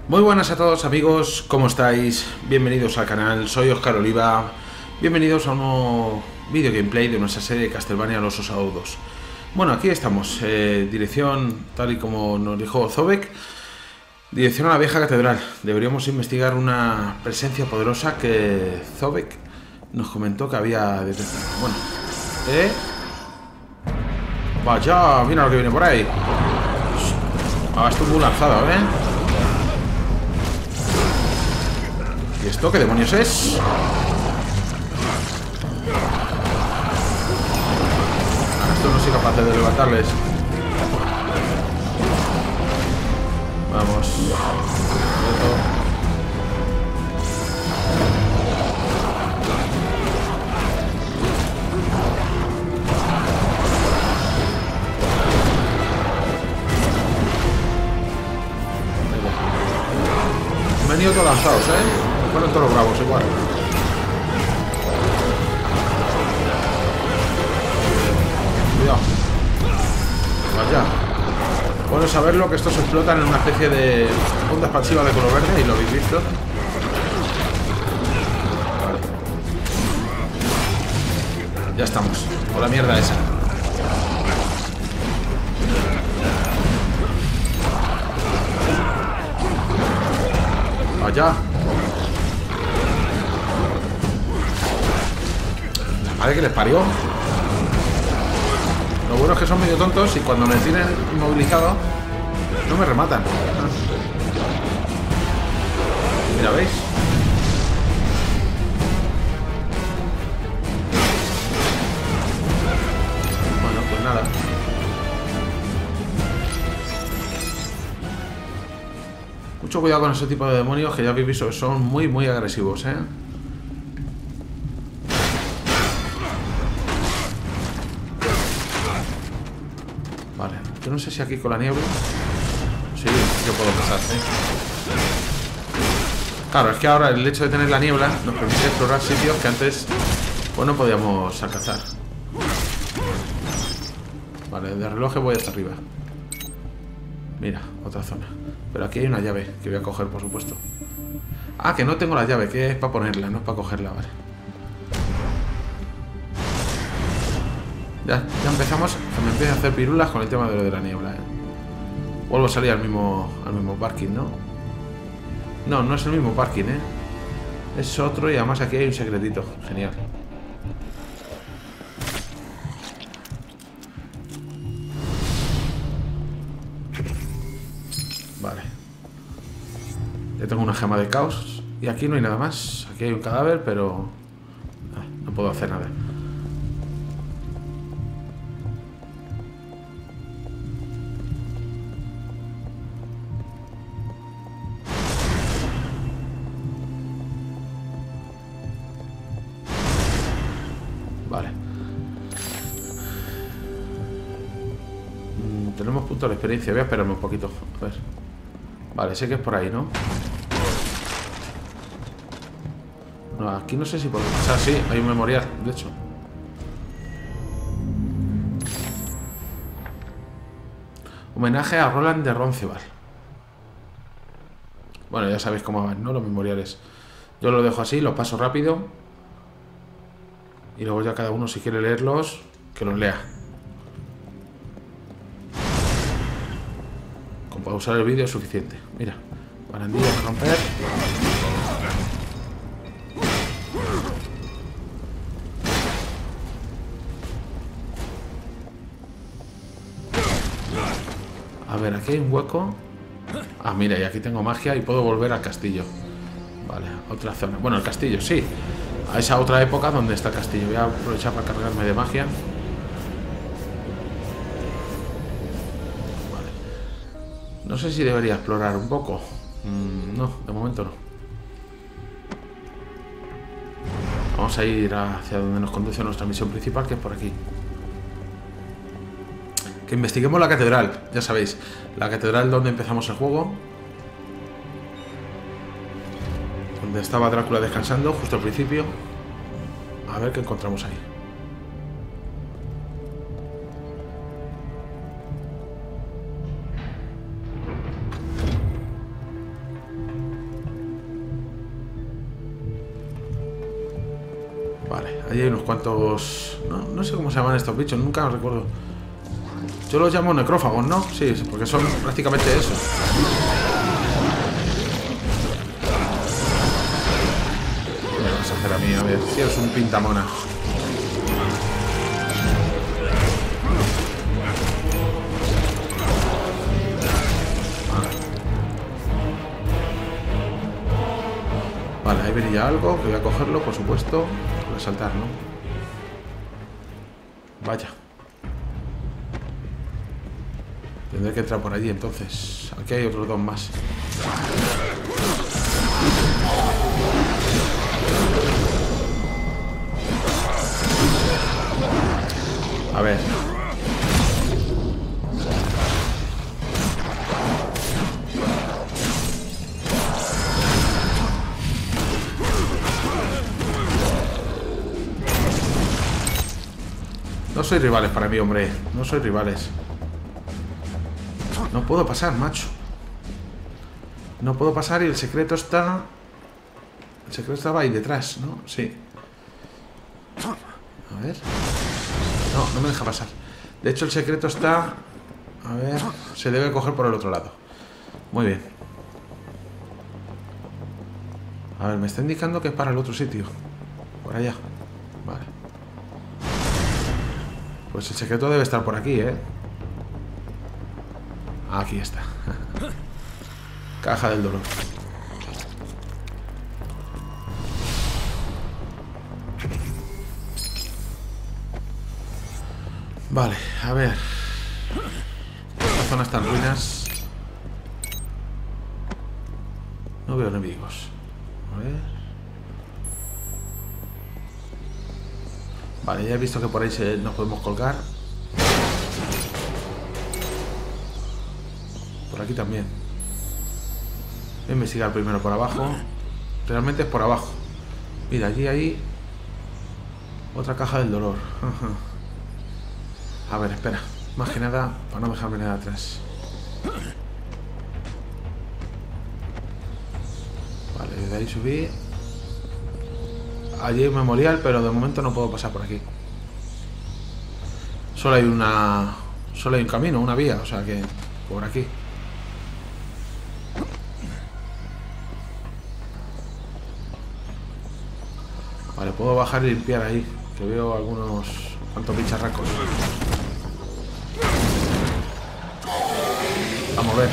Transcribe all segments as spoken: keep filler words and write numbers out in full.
Muy buenas a todos amigos, ¿cómo estáis? Bienvenidos al canal, soy Oscar Oliva. Bienvenidos a un nuevo vídeo gameplay de nuestra serie Castlevania Los Osaudos. Bueno, aquí estamos, eh, dirección tal y como nos dijo Zobek, dirección a la vieja catedral. Deberíamos investigar una presencia poderosa que Zobek nos comentó que había detectado. Bueno, eh... vaya, mira lo que viene por ahí. Ah, esto es muy lanzado, ¿eh? ¿Y esto qué demonios es? Ah, esto no soy capaz de levantarles. Vamos. Me han ido todos lanzados, ¿eh? Fueron todos los bravos igual. Cuidado. Vaya. Bueno saberlo que estos explotan en una especie de onda expansiva de color verde y lo habéis visto. Vale. Ya estamos. Con la mierda esa. Vaya. Madre que les parió. Lo bueno es que son medio tontos y cuando me tienen inmovilizado no me rematan. Mira, ¿veis? Bueno, pues nada. Mucho cuidado con ese tipo de demonios que ya habéis visto que son muy, muy agresivos, ¿eh? Vale, yo no sé si aquí con la niebla. Sí, yo puedo pasar, ¿eh? Claro, es que ahora el hecho de tener la niebla nos permite explorar sitios que antes pues no podíamos alcanzar. Vale, de reloj voy hasta arriba. Mira, otra zona. Pero aquí hay una llave que voy a coger, por supuesto. Ah, que no tengo la llave, que es para ponerla, no es para cogerla, vale. Ya, ya empezamos, que me empieza a hacer pirulas con el tema de lo de la niebla, ¿eh? Vuelvo a salir al mismo, al mismo parking, ¿no? No, no es el mismo parking, ¿eh? Es otro y además aquí hay un secretito. Genial. Vale. Ya tengo una gema de caos. Y aquí no hay nada más. Aquí hay un cadáver, pero... Ah, no puedo hacer nada. Vale. Mm, tenemos punto de experiencia. Voy a esperarme un poquito. A ver. Vale, sé que es por ahí, ¿no? No, aquí no sé si puedo pasar. Sí, hay un memorial, de hecho. Homenaje a Roland de Roncesvalles. Bueno, ya sabéis cómo van, ¿no? Los memoriales. Yo lo dejo así, lo paso rápido. Y luego ya cada uno, si quiere leerlos, que los lea. Con pausar el vídeo es suficiente. Mira, barandillas a romper. A ver, aquí hay un hueco. Ah, mira, y aquí tengo magia y puedo volver al castillo. Vale, otra zona. Bueno, el castillo, sí. A esa otra época donde está el castillo. Voy a aprovechar para cargarme de magia. Vale. No sé si debería explorar un poco. Mm, no, de momento no. Vamos a ir hacia donde nos conduce nuestra misión principal, que es por aquí. Que investiguemos la catedral, ya sabéis. La catedral donde empezamos el juego. Donde estaba Drácula descansando, justo al principio. A ver qué encontramos ahí. Allí hay unos cuantos... No, no sé cómo se llaman estos bichos, nunca los recuerdo. Yo los llamo necrófagos, ¿no? Sí, porque son prácticamente eso. ¿Qué me vas a hacer a mí? A ver, si eres un pintamona. Vale, ahí venía algo, que voy a cogerlo, por supuesto. Voy a saltar, ¿no? Vaya. Tendré que entrar por allí, entonces. Aquí hay otros dos más. A ver. No sois rivales para mí, hombre. No sois rivales. No puedo pasar, macho. No puedo pasar y el secreto está... El secreto estaba ahí detrás, ¿no? Sí. A ver. No, no me deja pasar. De hecho, el secreto está... A ver... Se debe coger por el otro lado. Muy bien. A ver, me está indicando que es para el otro sitio. Por allá. Vale. Pues el secreto debe estar por aquí, ¿eh? Aquí está. Caja del dolor. Vale, a ver. Esta zona está en ruinas. No veo enemigos. A ver. Vale, ya he visto que por ahí se, nos podemos colgar. Por aquí también. Voy a investigar primero por abajo. Realmente es por abajo. Mira, allí hay otra caja del dolor. A ver, espera. Más que nada, para no dejarme nada atrás. Vale, desde ahí subí. Allí hay un memorial, pero de momento no puedo pasar por aquí. Solo hay una... Solo hay un camino, una vía, o sea que... Por aquí. Vale, puedo bajar y limpiar ahí. Que veo algunos... cuantos bicharracos. Vamos a ver.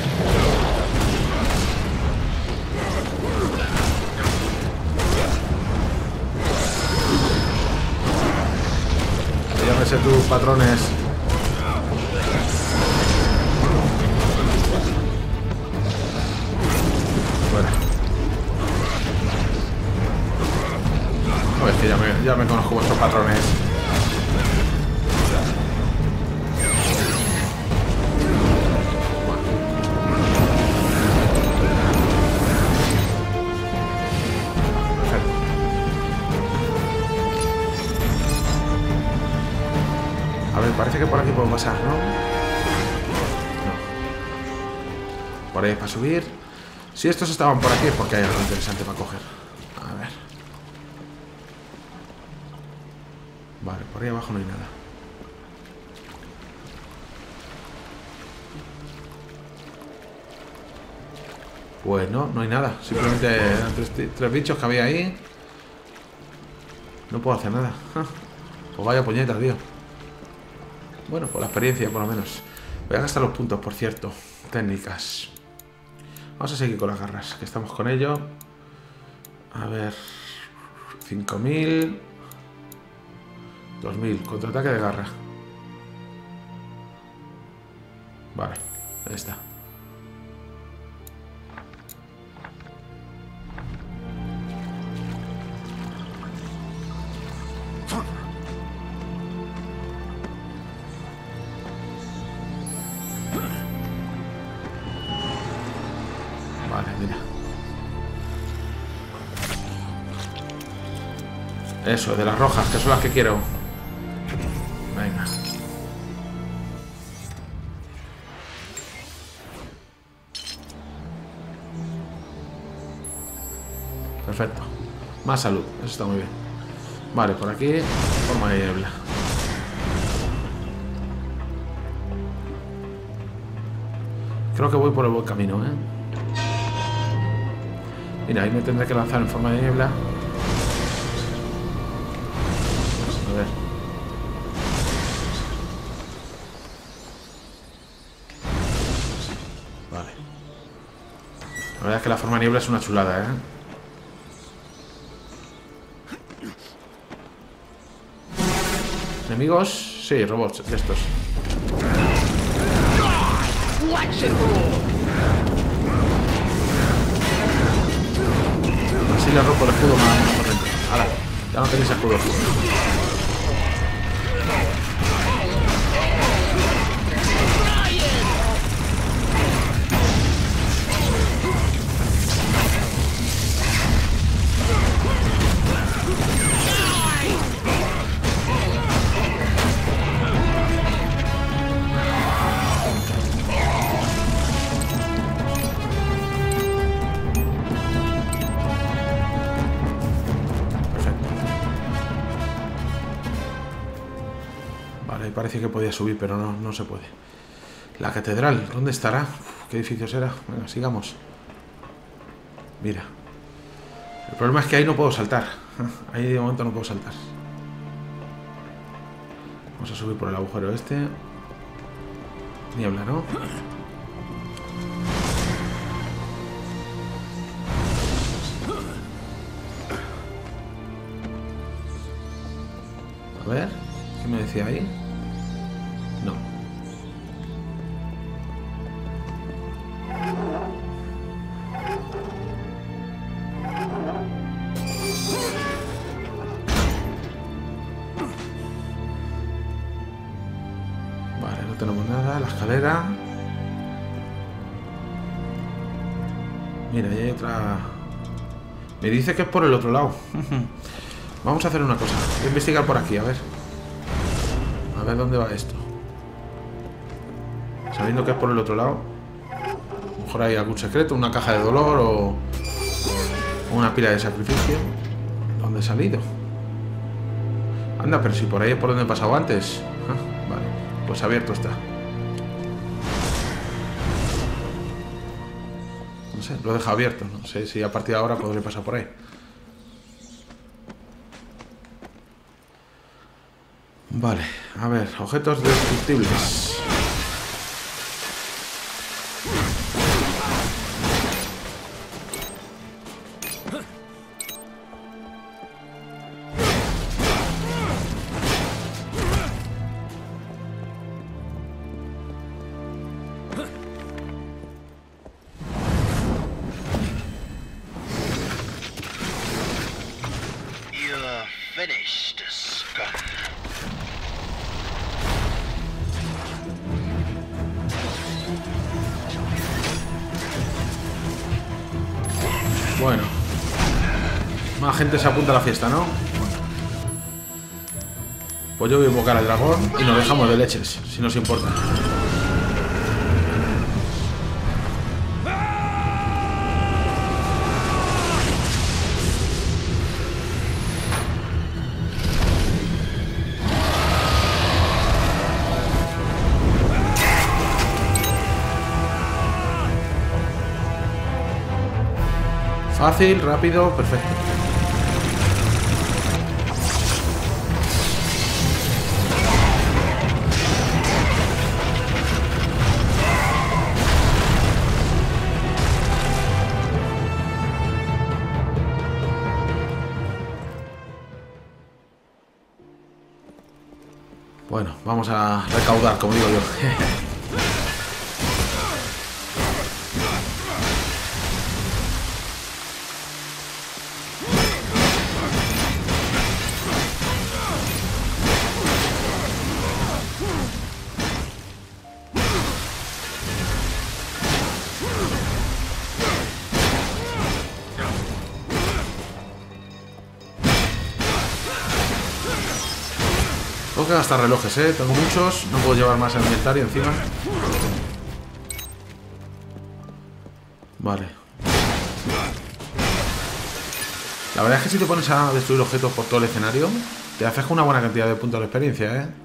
Llámese tus patrones. Bueno. No, es que ya me, ya me conozco vuestros patrones. Parece que por aquí puedo pasar, ¿no? No. Por ahí para subir. Si estos estaban por aquí es porque hay algo interesante para coger. A ver. Vale, por ahí abajo no hay nada. Pues no, no hay nada. Simplemente eran tres, tres bichos que había ahí. No puedo hacer nada. Pues vaya puñeta, tío. Bueno, por la experiencia, por lo menos. Voy a gastar los puntos, por cierto. Técnicas. Vamos a seguir con las garras, que estamos con ello. A ver... cinco mil... dos mil. Contraataque de garra. Vale, ahí está. Vale, mira. Eso, de las rojas, que son las que quiero. Venga. Perfecto. Más salud, eso está muy bien. Vale, por aquí, forma de niebla. Creo que voy por el buen camino, ¿eh? Mira, ahí me tendré que lanzar en forma de niebla. A ver. Vale. La verdad es que la forma de niebla es una chulada, ¿eh? ¿Enemigos? Sí, robots de estos. Así le rompo el escudo más, más corriente. Ahora, ya no tenéis escudo. Parece que podía subir, pero no, no se puede. La catedral, ¿dónde estará? Uf, ¿qué edificio será? Venga, sigamos. Mira. El problema es que ahí no puedo saltar. Ahí de momento no puedo saltar. Vamos a subir por el agujero este. Niebla, ¿no? A ver, ¿qué me decía ahí? No. Vale, no tenemos nada. La escalera. Mira, ahí hay otra. Me dice que es por el otro lado. Vamos a hacer una cosa. Voy a investigar por aquí, a ver. A ver dónde va esto. Sabiendo que es por el otro lado. A lo mejor hay algún secreto, una caja de dolor o una pila de sacrificio. ¿Dónde he salido? Anda, pero si por ahí es por donde he pasado antes. Ah, vale, pues abierto está. No sé, lo he dejado abierto. No sé si a partir de ahora podré pasar por ahí. Vale, a ver, objetos destructibles. Bueno, más gente se apunta a la fiesta, ¿no? Pues yo voy a invocar al dragón y nos dejamos de leches, si nos importa. Fácil, rápido, perfecto. Bueno, vamos a recaudar, como digo yo. Tengo que gastar relojes, ¿eh? Tengo muchos. No puedo llevar más en el inventario encima. Vale. La verdad es que si te pones a destruir objetos por todo el escenario, te haces con una buena cantidad de puntos de experiencia, ¿eh?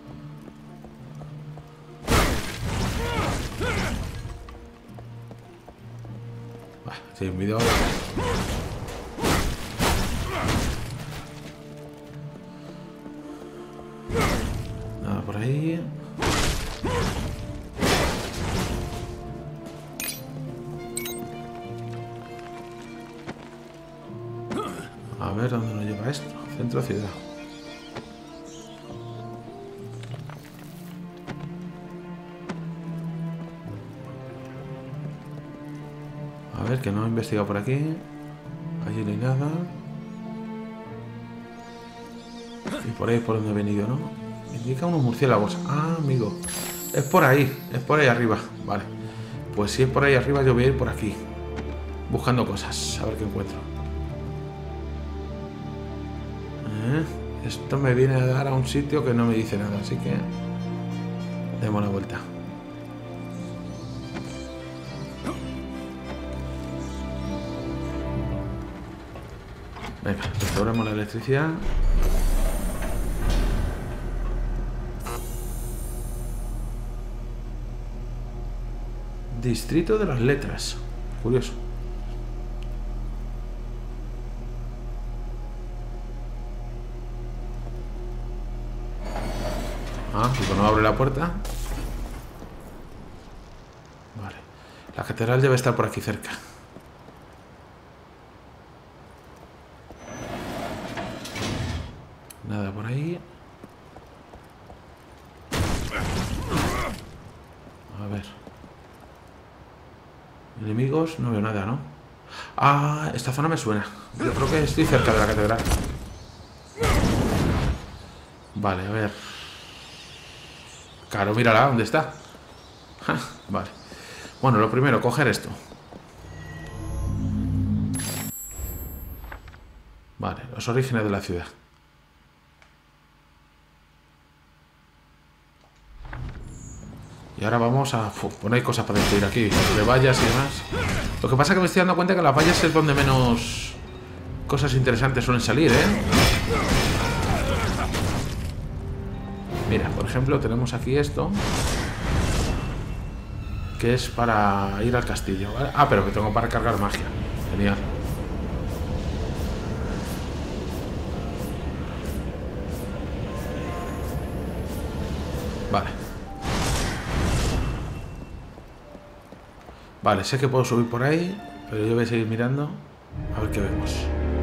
Bah, sí, un vídeo... Nada por ahí... A ver dónde nos lleva esto. Centro ciudad. A ver, que no he investigado por aquí. Allí no hay nada. Y por ahí es por donde he venido, ¿no? Indica unos murciélagos. Ah, amigo. Es por ahí. Es por ahí arriba. Vale. Pues si es por ahí arriba, yo voy a ir por aquí. Buscando cosas. A ver qué encuentro. ¿Eh? Esto me viene a dar a un sitio que no me dice nada. Así que... demos la vuelta. Venga, restauramos la electricidad. Distrito de las letras. Curioso. Ah, tipo no abre la puerta. Vale. La catedral debe estar por aquí cerca. Nada por ahí. A ver. Enemigos, no veo nada, ¿no? Ah, esta zona me suena. Yo creo que estoy cerca de la catedral. Vale, a ver. Claro, mírala, ¿dónde está? Ja, vale. Bueno, lo primero, coger esto. Vale, los orígenes de la ciudad. Y ahora vamos a... Uf, poner cosas para destruir aquí, de vallas y demás. Lo que pasa es que me estoy dando cuenta que las vallas es donde menos cosas interesantes suelen salir, ¿eh? Mira, por ejemplo, tenemos aquí esto, que es para ir al castillo, ¿vale? Ah, pero que tengo para cargar magia. Genial. Vale. Vale, sé que puedo subir por ahí, pero yo voy a seguir mirando a ver qué vemos.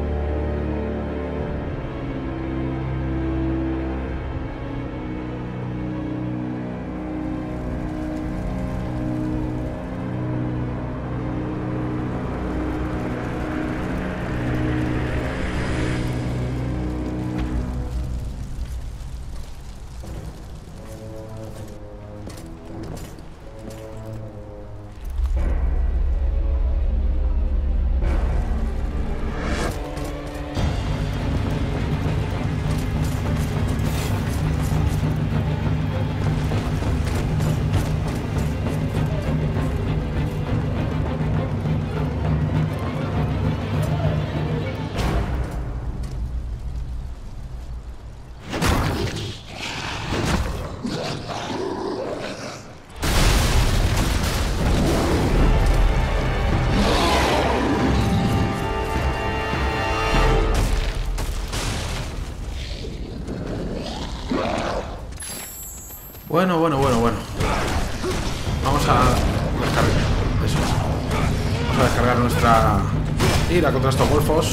Bueno, bueno, bueno, bueno. Vamos a descargar. Eso. Vamos a descargar nuestra ira contra estos golfos.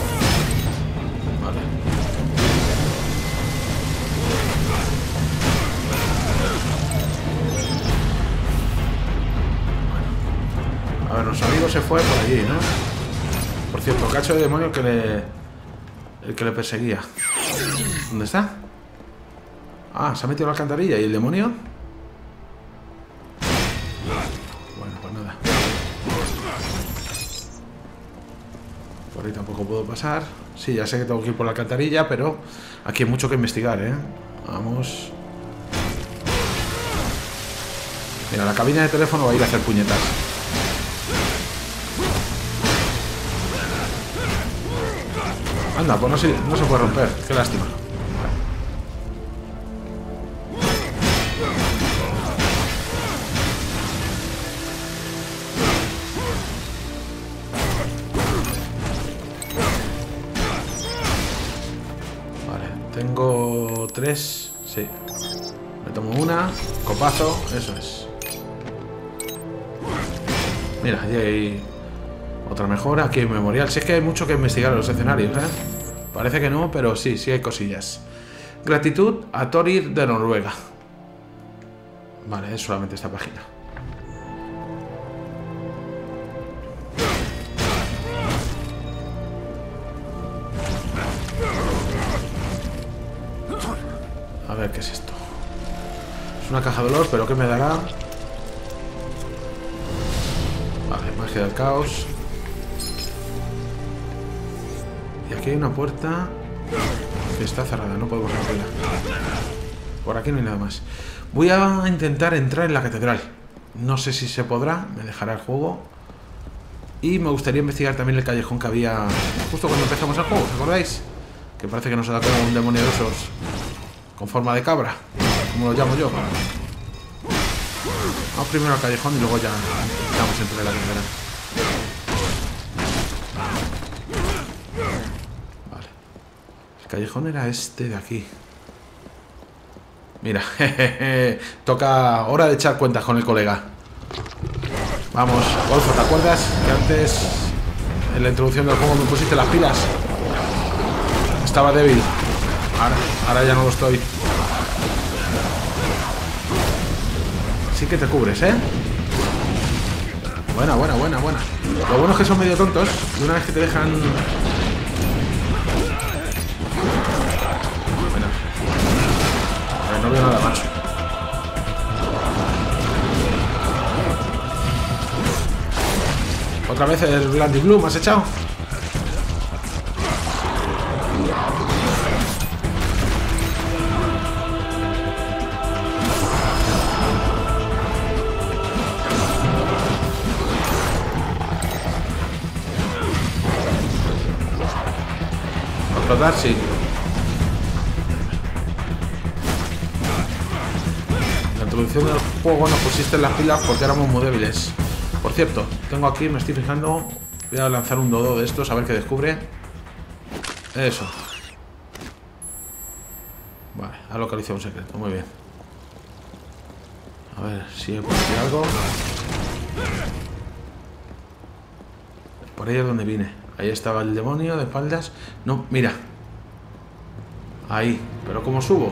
Vale. Bueno. A ver, nuestro amigo se fue por allí, ¿no? Por cierto, cacho de demonio que le... el que le perseguía. ¿Dónde está? Ah, se ha metido en la alcantarilla. ¿Y el demonio? Bueno, pues nada. Por ahí tampoco puedo pasar. Sí, ya sé que tengo que ir por la alcantarilla, pero aquí hay mucho que investigar, ¿eh? Vamos. Mira, la cabina de teléfono va a ir a hacer puñetas. Anda, pues no se, no se puede romper. Qué lástima. Vale, tengo tres. Sí. Me tomo una. Copazo. Eso es. Mira, allí hay otra mejora. Aquí hay memorial. Si es que hay mucho que investigar en los escenarios, ¿eh? Parece que no, pero sí, sí hay cosillas. Gratitud a Thorir de Noruega. Vale, es solamente esta página. A ver, ¿qué es esto? Es una caja de olor, pero ¿qué me dará? Vale, magia del caos. Y aquí hay una puerta que está cerrada, no podemos abrirla. Por aquí no hay nada más. Voy a intentar entrar en la catedral. No sé si se podrá, me dejará el juego. Y me gustaría investigar también el callejón que había justo cuando empezamos el juego, ¿os acordáis? Que parece que nos atacó un demonio de esos con forma de cabra, como lo llamo yo. Vamos primero al callejón y luego ya intentamos entrar en la catedral. Vale. El callejón era este de aquí. Mira, jejeje, toca hora de echar cuentas con el colega. Vamos, Golfo, ¿te acuerdas que antes en la introducción del juego me pusiste las pilas? Estaba débil. Ahora, ahora ya no lo estoy. Sí que te cubres, ¿eh? Buena, buena, buena, buena. Lo bueno es que son medio tontos. Y una vez que te dejan... Bueno. A ver, no veo nada más. Otra vez el Blandy Blue, ¿me has echado? Explotar, sí. En la introducción del juego nos pusiste las pilas porque éramos muy débiles. Por cierto, tengo aquí, me estoy fijando. Voy a lanzar un dodo de estos a ver qué descubre. Eso. Vale, ha localizado un secreto, muy bien. A ver si hay por aquí algo. Por ahí es donde vine. Ahí estaba el demonio de espaldas. No, mira. Ahí. Pero ¿cómo subo?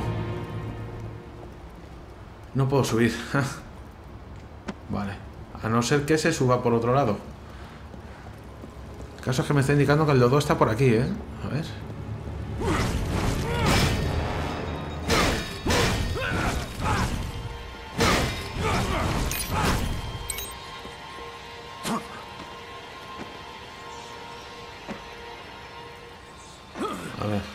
No puedo subir. Vale. A no ser que se suba por otro lado. El caso es que me está indicando que el dodo está por aquí, ¿eh? A ver. A ver.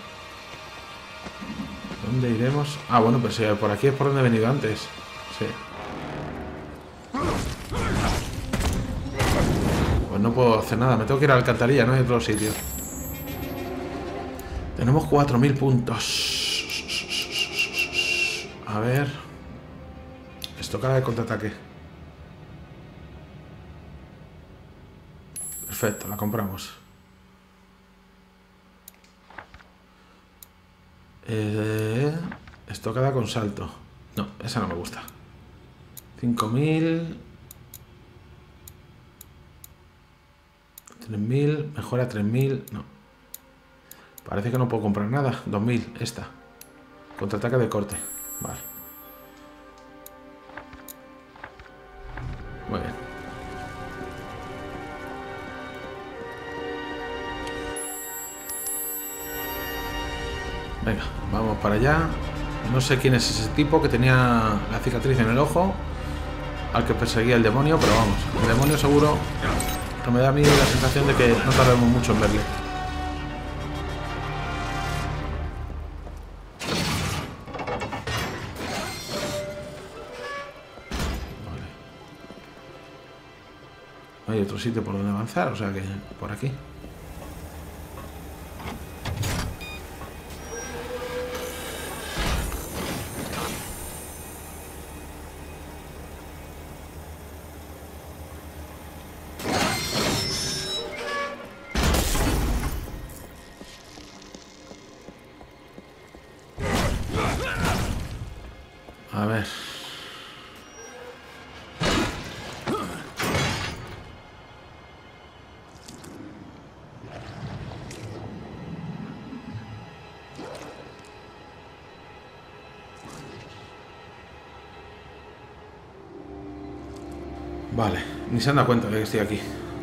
¿Dónde iremos? Ah, bueno, pues sí, por aquí es por donde he venido antes. Sí. Pues no puedo hacer nada. Me tengo que ir a la alcantarilla, no hay otro sitio. Tenemos cuatro mil puntos. A ver. Estocada de contraataque. Perfecto, la compramos. Eh, estocada con salto. No, esa no me gusta. cinco mil. tres mil. Mejora tres mil. No. Parece que no puedo comprar nada. dos mil. Esta. Contraataque de corte. Vale. Muy bien. Venga, vamos para allá. No sé quién es ese tipo que tenía la cicatriz en el ojo al que perseguía el demonio, pero vamos, el demonio seguro que me da a mí la sensación de que no tardamos mucho en verle. Vale. No hay otro sitio por donde avanzar, o sea que por aquí. A ver. Vale, ni se han dado cuenta de que estoy aquí.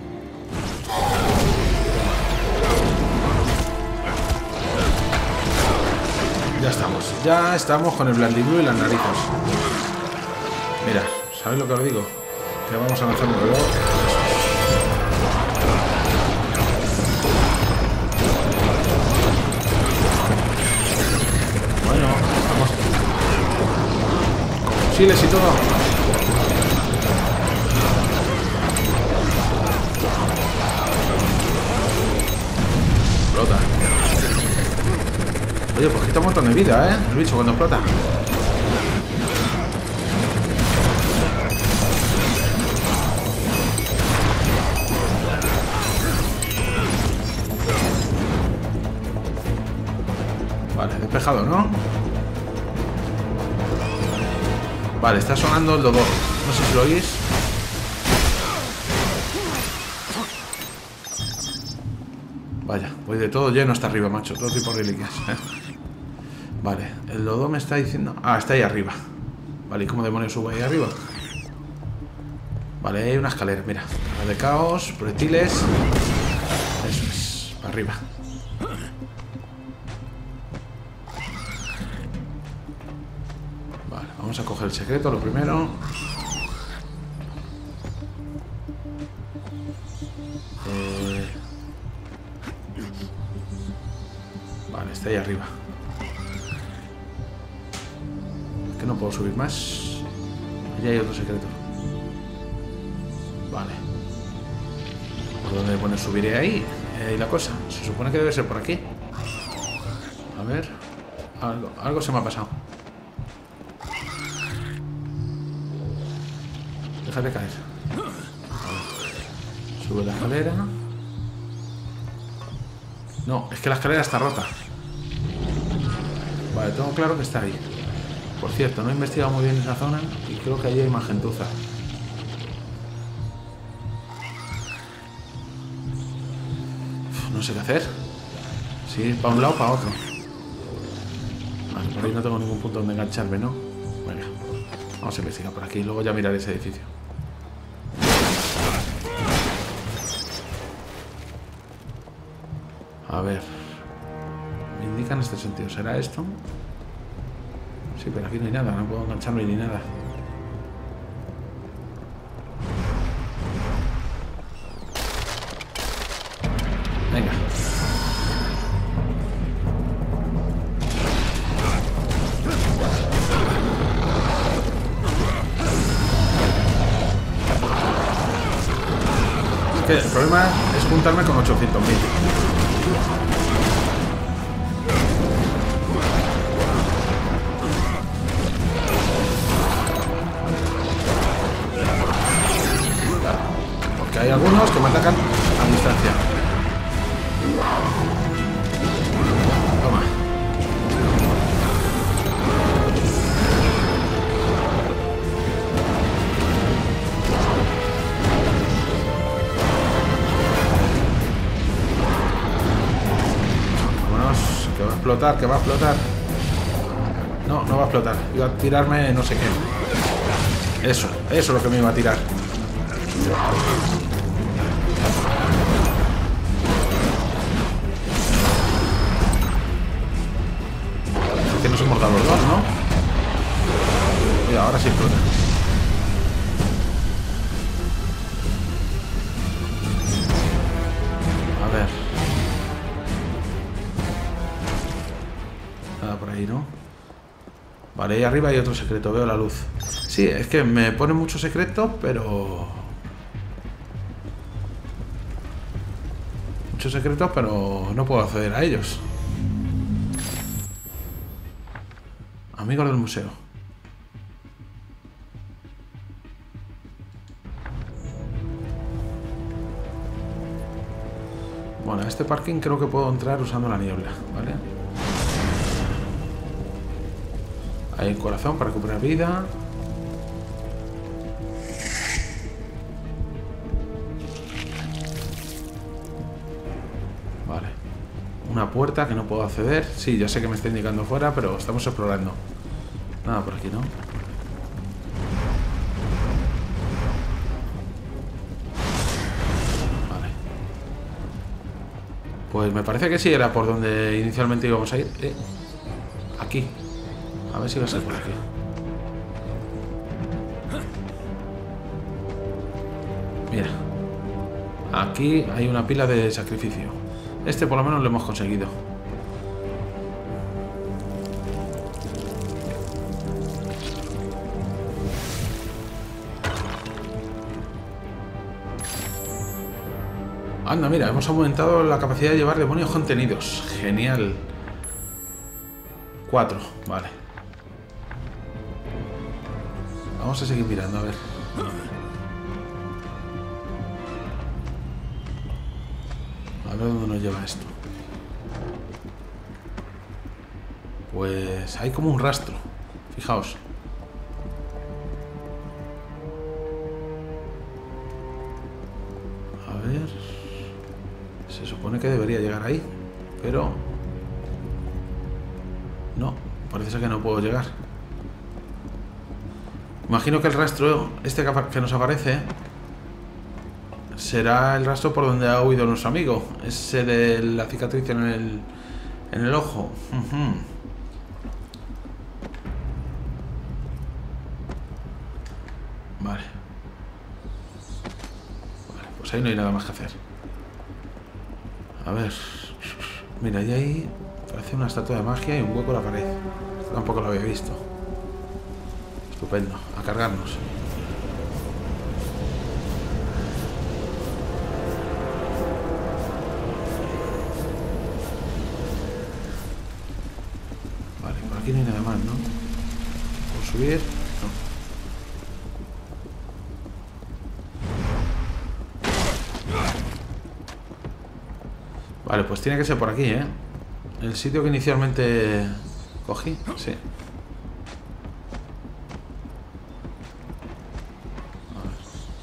Ya estamos, ya estamos con el blandiblu y las narices. Mira, ¿sabéis lo que os digo? Que vamos a lanzar un reloj. Bueno, vamos. Con fusiles y todo. Explota. Oye, pues quita un montón de vida, ¿eh? El bicho cuando explota. Vale, despejado, ¿no? Vale, está sonando el dodo. No sé si lo oís. Vaya, voy de todo lleno hasta arriba, macho. Todo tipo de reliquias. Vale, el lodo me está diciendo... Ah, está ahí arriba. Vale, ¿y cómo demonios subo ahí arriba? Vale, hay una escalera, mira. La de caos, proyectiles. Eso es, para arriba. Vale, vamos a coger el secreto, lo primero. Eh... Vale, está ahí arriba. Que no puedo subir más. Allí hay otro secreto. Vale. ¿Por dónde me pone subiré ahí? Eh, y la cosa. Se supone que debe ser por aquí. A ver. Algo, algo se me ha pasado. Déjate caer. Vale. Sube la escalera. No, es que la escalera está rota. Vale, tengo claro que está ahí. Por cierto, no he investigado muy bien esa zona y creo que allí hay más gentuza. Uf, no sé qué hacer. Si ir para un lado o para otro. Vale, por ahí no tengo ningún punto donde engancharme, ¿no? Venga, vamos a investigar por aquí y luego ya mirar ese edificio. A ver. Me indica en este sentido. ¿Será esto? Sí, pero aquí no hay nada. No puedo engancharme ni nada. Venga. Es que el problema es juntarme con ochocientos mil. Porque hay algunos que me atacan a distancia. Toma. Vámonos, que va a explotar, que va a explotar. No, no va a explotar. Iba a tirarme no sé qué. Eso, eso es lo que me iba a tirar. Es que nos hemos dado los dos, ¿no? Y ahora sí explota. A ver. Nada por ahí, ¿no? Vale, ahí arriba hay otro secreto, veo la luz. Sí, es que me pone muchos secretos, pero... Muchos secretos, pero no puedo acceder a ellos. Amigos del museo. Bueno, a este parking creo que puedo entrar usando la niebla, ¿vale? Hay un corazón para recuperar vida. Vale. Una puerta que no puedo acceder. Sí, ya sé que me está indicando fuera, pero estamos explorando. Nada por aquí, ¿no? Vale. Pues me parece que sí, era por donde inicialmente íbamos a ir. Eh, aquí. A ver si va a ser por aquí. Mira. Aquí hay una pila de sacrificio. Este por lo menos lo hemos conseguido. Anda, mira, hemos aumentado la capacidad de llevar demonios contenidos. Genial. Cuatro, vale. Vamos a seguir mirando, a ver. A ver dónde nos lleva esto. Pues hay como un rastro. Fijaos. A ver. Se supone que debería llegar ahí, pero no, parece ser que no puedo llegar. Imagino que el rastro este que nos aparece será el rastro por donde ha huido nuestro amigo, ese de la cicatriz en el, en el ojo. Uh-huh. Vale. Vale, pues ahí no hay nada más que hacer. A ver, mira, y ahí parece una estatua de magia y un hueco en la pared. Esto tampoco lo había visto. Estupendo, a cargarnos. Vale, por aquí no hay nada más, ¿no? Por subir, no. Vale, pues tiene que ser por aquí, ¿eh? El sitio que inicialmente cogí, sí. A ver.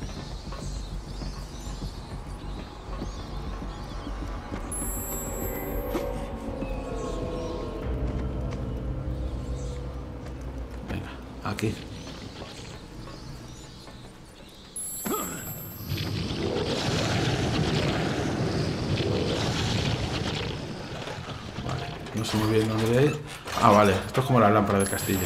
Venga, aquí. No sé muy bien dónde voy a ir. Ah, vale. Esto es como la lámpara del castillo.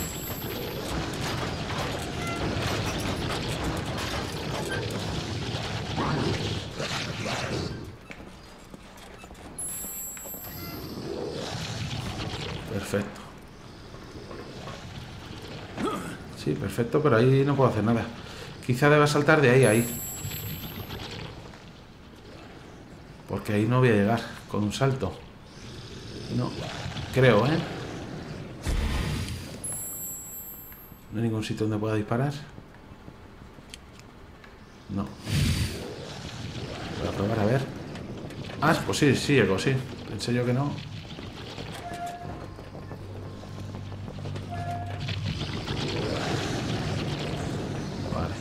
Perfecto. Sí, perfecto, pero ahí no puedo hacer nada. Quizá deba saltar de ahí a ahí. Porque ahí no voy a llegar con un salto. No, creo, ¿eh? No hay ningún sitio donde pueda disparar. No. Voy a probar a ver. Ah, pues sí, sí llego, sí. Pensé yo que no. Vale.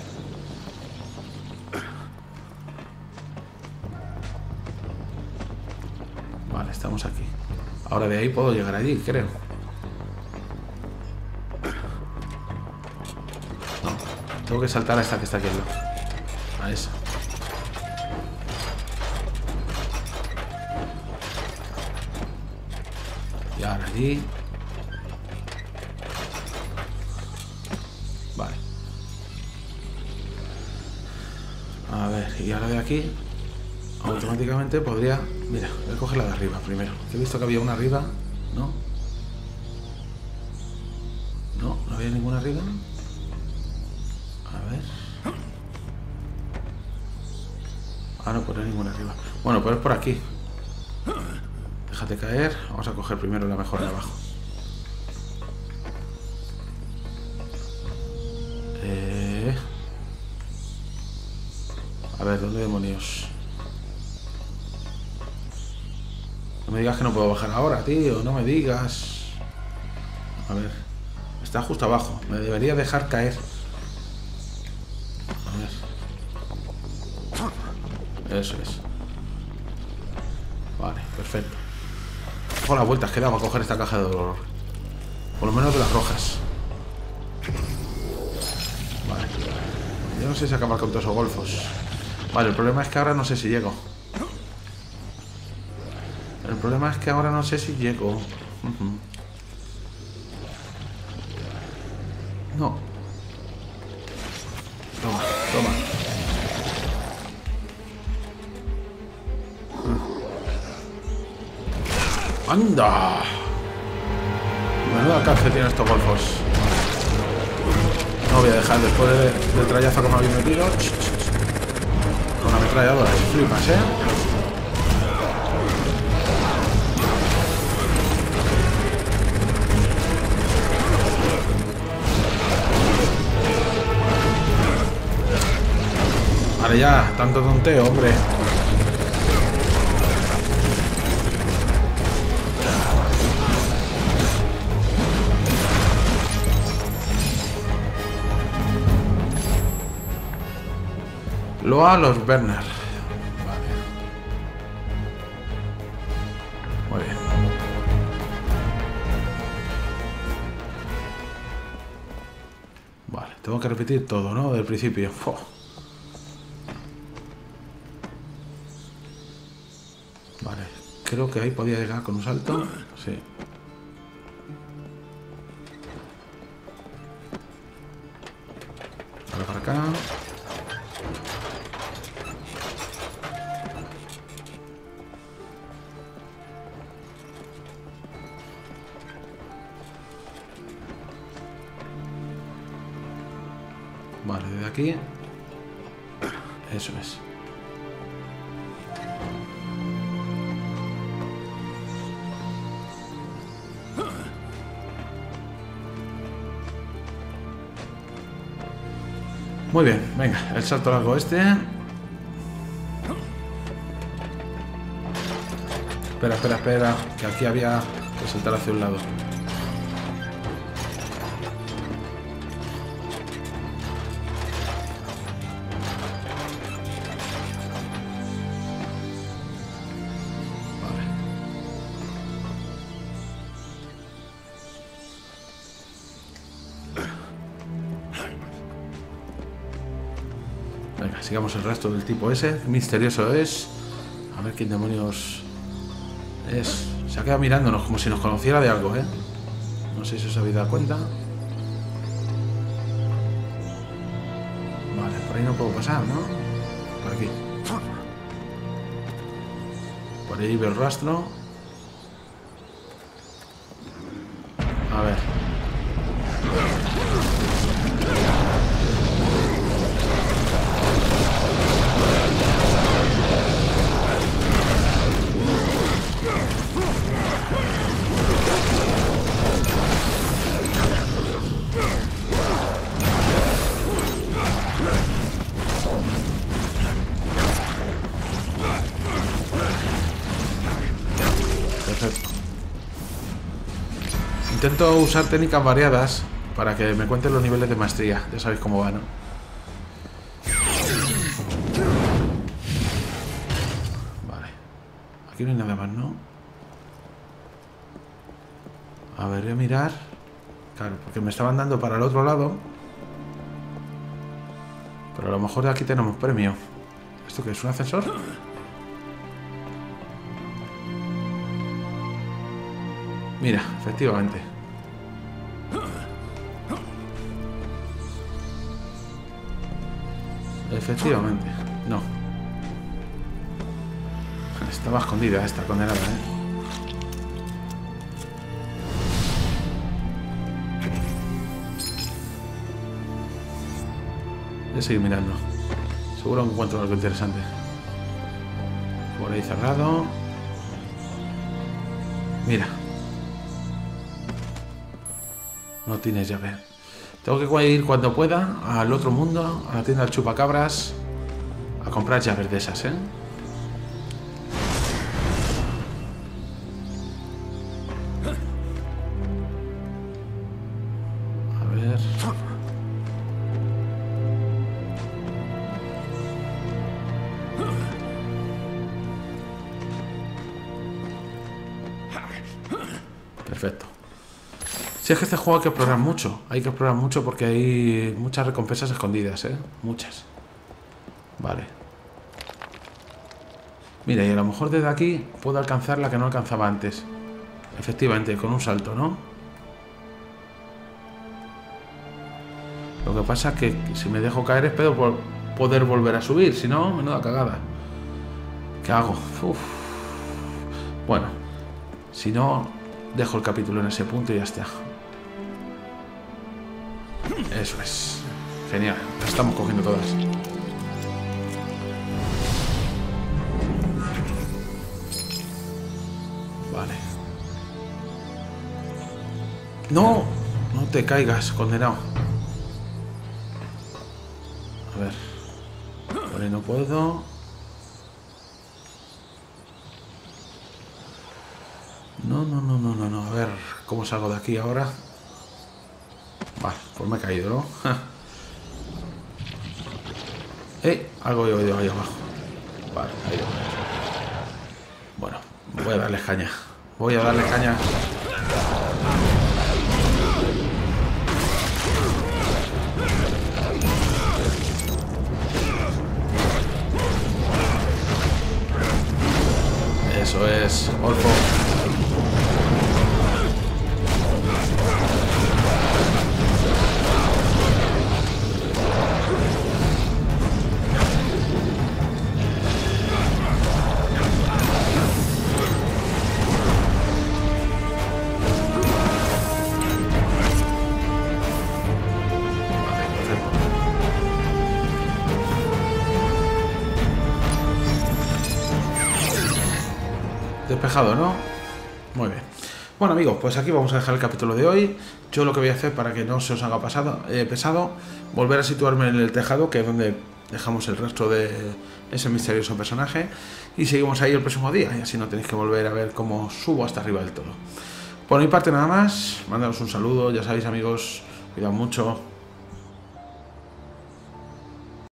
Vale, estamos aquí. Ahora de ahí puedo llegar allí, creo. No, tengo que saltar a esta que está aquí al lado. A esa. Y ahora allí. Vale. A ver, y ahora de aquí automáticamente podría... Mira, voy a coger la de arriba primero. He visto que había una arriba. ¿No? No, no había ninguna arriba. A ver. Ah, no, pues no hay ninguna arriba. Bueno, pues es por aquí. Déjate caer. Vamos a coger primero la mejor de abajo. Eh... A ver, ¿dónde demonios? No me digas que no puedo bajar ahora, tío. No me digas. A ver. Está justo abajo. Me debería dejar caer. A ver. Eso es. Vale, perfecto. Ojo las vueltas que he dado a coger esta caja de dolor. Por lo menos de las rojas. Vale. Yo no sé si acabar con todos esos golfos. Vale, el problema es que ahora no sé si llego. El problema es que ahora no sé si llego. Uh-huh. No. Toma, toma. ¡Anda! Menuda cárcel tienen estos golfos. No voy a dejar después de, del trayazo que me habéis metido. Con la ametralladora, flipas, ¿eh? Vale, ya, tanto tonteo, hombre. Loa los Werner. Vale. Muy bien. Vale, tengo que repetir todo, ¿no? Del principio. ¡Fua! Vale, creo que ahí podía llegar con un salto. Sí. Ahora para acá. Vale, desde aquí. Eso es. Muy bien, venga, el salto largo este. Espera, espera, espera, que aquí había que saltar hacia un lado. Venga, sigamos el rastro del tipo ese. Misterioso es. A ver quién demonios es. Se ha quedado mirándonos como si nos conociera de algo, ¿eh? No sé si os habéis dado cuenta. Vale, por ahí no puedo pasar, ¿no? Por aquí. Por ahí veo el rastro. A ver. Perfecto. Intento usar técnicas variadas para que me cuenten los niveles de maestría. Ya sabéis cómo va, ¿no? Vale. Aquí no hay nada más, ¿no? A ver, voy a mirar. Claro, porque me estaban dando para el otro lado. Pero a lo mejor de aquí tenemos premio. ¿Esto qué es? ¿Un ascensor? Mira, efectivamente. Efectivamente. No. Estaba escondida esta condenada, ¿eh? Voy a seguir mirando. Seguro que encuentro algo interesante. Por ahí cerrado. Mira. No tienes llave. Tengo que ir cuando pueda al otro mundo, a la tienda del chupacabras, a comprar llaves de esas, ¿eh? Si es que este juego hay que explorar mucho. Hay que explorar mucho porque hay muchas recompensas escondidas, ¿eh? Muchas. Vale. Mira, y a lo mejor desde aquí puedo alcanzar la que no alcanzaba antes. Efectivamente, con un salto, ¿no? Lo que pasa es que si me dejo caer espero por poder volver a subir. Si no, menuda cagada. ¿Qué hago? Uf. Bueno, si no, dejo el capítulo en ese punto y ya está. Eso es. Genial. Las estamos cogiendo todas. Vale. No, no te caigas, condenado. A ver. Por ahí no puedo. No, no, no, no, no, no. A ver, ¿cómo salgo de aquí ahora? Vale, pues me he caído, ¿no? ¡Eh! Algo he oído ahí abajo. Vale, ahí va. Bueno, voy a darle caña. Voy a darle caña. Eso es, Olfo. Despejado, ¿no? Muy bien. Bueno, amigos, pues aquí vamos a dejar el capítulo de hoy. Yo lo que voy a hacer para que no se os haga pasado, eh, pesado, volver a situarme en el tejado, que es donde dejamos el resto de ese misterioso personaje, y seguimos ahí el próximo día, y así no tenéis que volver a ver cómo subo hasta arriba del todo. Por mi parte nada más, mandaros un saludo, ya sabéis, amigos, cuidad mucho.